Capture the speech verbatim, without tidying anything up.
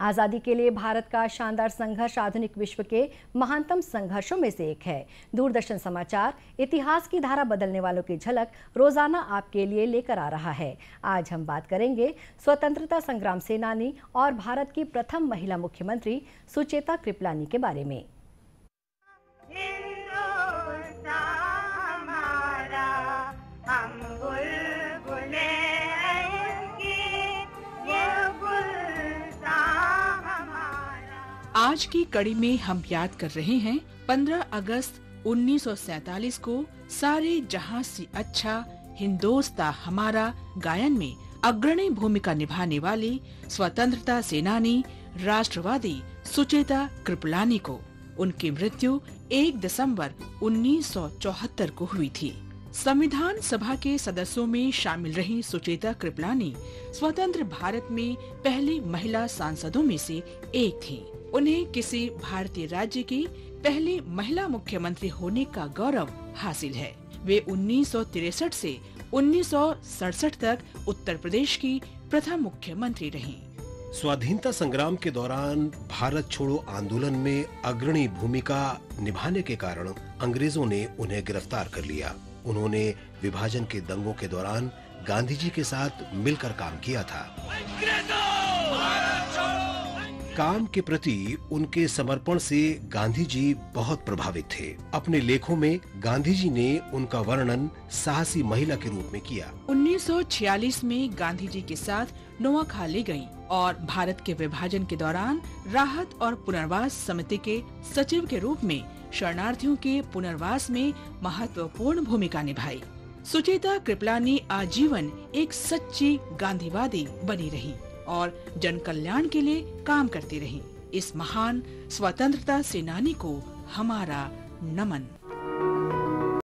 आजादी के लिए भारत का शानदार संघर्ष आधुनिक विश्व के महानतम संघर्षों में से एक है। दूरदर्शन समाचार इतिहास की धारा बदलने वालों की झलक रोजाना आपके लिए लेकर आ रहा है। आज हम बात करेंगे स्वतंत्रता संग्राम सेनानी और भारत की प्रथम महिला मुख्यमंत्री सुचेता कृपलानी के बारे में। आज की कड़ी में हम याद कर रहे हैं पंद्रह अगस्त उन्नीस सौ सैतालीस को सारे जहां से अच्छा हिंदोस्तां हमारा गायन में अग्रणी भूमिका निभाने वाली स्वतंत्रता सेनानी राष्ट्रवादी सुचेता कृपलानी को। उनकी मृत्यु एक दिसंबर उन्नीस सौ चौहत्तर को हुई थी। संविधान सभा के सदस्यों में शामिल रही सुचेता कृपलानी स्वतंत्र भारत में पहली महिला सांसदों में से एक थी। उन्हें किसी भारतीय राज्य की पहली महिला मुख्यमंत्री होने का गौरव हासिल है। वे उन्नीस सौ तिरसठ से उन्नीस सौ सड़सठ तक उत्तर प्रदेश की प्रथम मुख्यमंत्री रहीं। स्वाधीनता संग्राम के दौरान भारत छोड़ो आंदोलन में अग्रणी भूमिका निभाने के कारण अंग्रेजों ने उन्हें गिरफ्तार कर लिया। उन्होंने विभाजन के दंगों के दौरान गांधी जी के साथ मिलकर काम किया था। काम के प्रति उनके समर्पण से गांधी जी बहुत प्रभावित थे। अपने लेखों में गांधी जी ने उनका वर्णन साहसी महिला के रूप में किया। उन्नीस सौ छियालीस में गांधी जी के साथ नोआखा ले गयी और भारत के विभाजन के दौरान राहत और पुनर्वास समिति के सचिव के रूप में शरणार्थियों के पुनर्वास में महत्वपूर्ण भूमिका निभाई। सुचेता कृपलानी आजीवन एक सच्ची गांधीवादी बनी रही और जन कल्याण के लिए काम करती रही। इस महान स्वतंत्रता सेनानी को हमारा नमन।